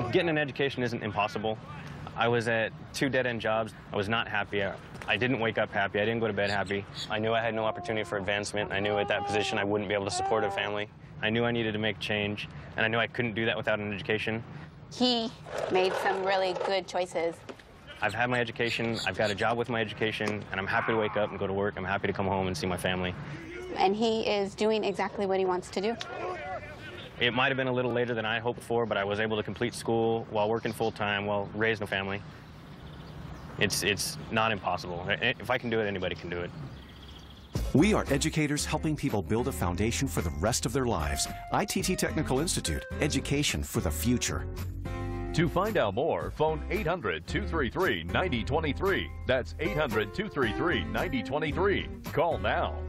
Getting an education isn't impossible. I was at 2 dead-end jobs. I was not happy. I didn't wake up happy. I didn't go to bed happy. I knew I had no opportunity for advancement. I knew at that position I wouldn't be able to support a family. I knew I needed to make change, and I knew I couldn't do that without an education. He made some really good choices. I've had my education, I've got a job with my education, and I'm happy to wake up and go to work. I'm happy to come home and see my family. And he is doing exactly what he wants to do. It might have been a little later than I hoped for, but I was able to complete school while working full-time, while raising a family. It's not impossible. If I can do it, anybody can do it. We are educators helping people build a foundation for the rest of their lives. ITT Technical Institute, education for the future. To find out more, phone 800-233-9023. That's 800-233-9023. Call now.